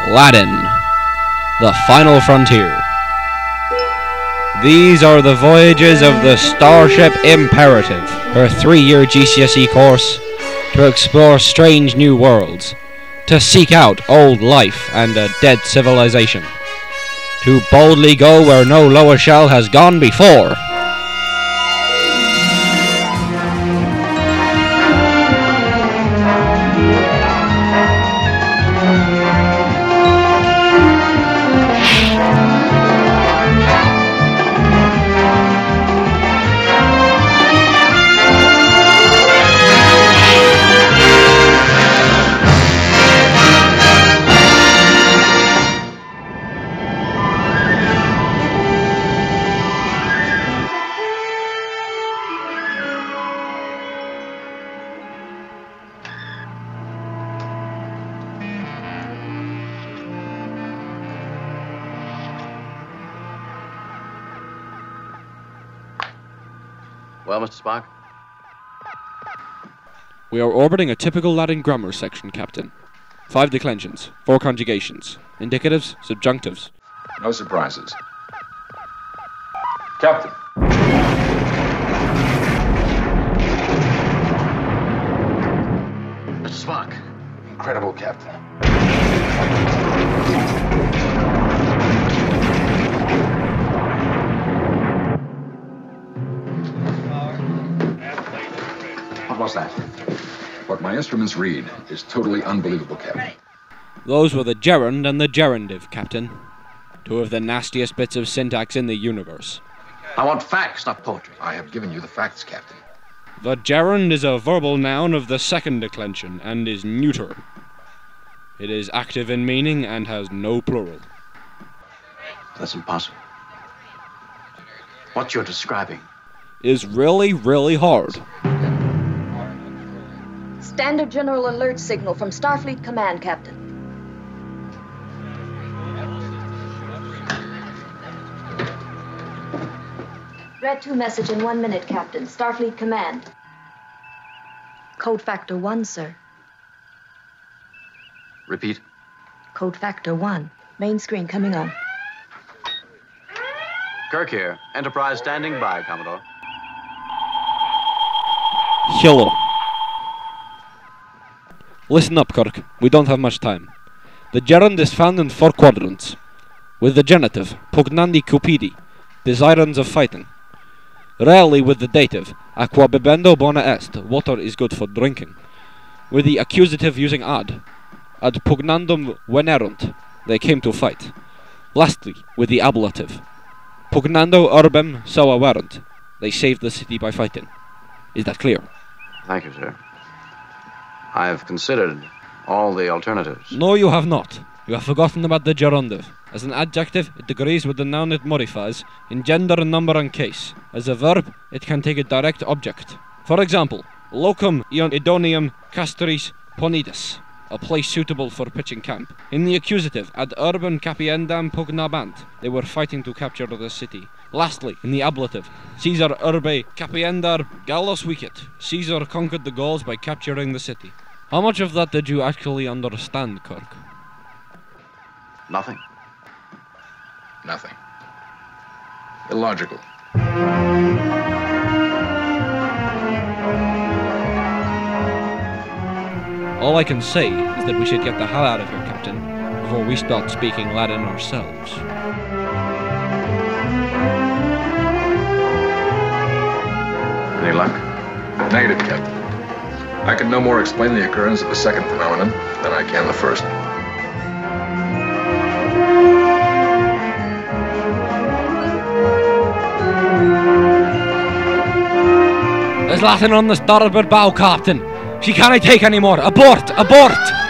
Aladdin, the final frontier. These are the voyages of the Starship Imperative, her 3-year GCSE course to explore strange new worlds, to seek out old life and a dead civilization, to boldly go where no lower shell has gone before. Well, Mr. Spock? We are orbiting a typical Latin grammar section, Captain. 5 declensions, 4 conjugations, indicatives, subjunctives. No surprises. Captain. Mr. Spock. Incredible, Captain. What was that? What my instruments read is totally unbelievable, Captain. Those were the gerund and the gerudive, Captain. 2 of the nastiest bits of syntax in the universe. I want facts, not poetry. I have given you the facts, Captain. The gerund is a verbal noun of the 2nd declension and is neuter. It is active in meaning and has no plural. That's impossible. What you're describing Is really, really hard. Standard general alert signal from Starfleet Command, Captain. Red 2 message in 1 minute, Captain. Starfleet Command. Code factor 1, sir. Repeat. Code factor 1. Main screen coming on. Kirk here. Enterprise standing by, Commodore. Hello. Listen up, Kirk. We don't have much time. The gerund is found in 4 quadrants. With the genitive, pugnandi cupidi, desirans of fighting. Rarely with the dative, aqua bibendo bona est, water is good for drinking. With the accusative using ad pugnandum venerunt, they came to fight. Lastly, with the ablative, pugnando urbem soa verunt, they saved the city by fighting. Is that clear? Thank you, sir. I have considered all the alternatives. No, you have not. You have forgotten about the gerundive. As an adjective, it agrees with the noun it modifies, in gender, number, and case. As a verb, it can take a direct object. For example, locum idonium castris ponitus, a place suitable for pitching camp. In the accusative, ad urbem capiendam pugnabant, they were fighting to capture the city. Lastly, in the ablative, Caesar urbe capiendar Gallus vicit, Caesar conquered the Gauls by capturing the city. How much of that did you actually understand, Kirk? Nothing. Nothing. Illogical. All I can say is that we should get the hell out of here, Captain, before we start speaking Latin ourselves. Any luck? Negative, Captain. I can no more explain the occurrence of the 2nd phenomenon than I can the 1st. There's Latin on the starboard bow, Captain. She can't take any more. Abort! Abort!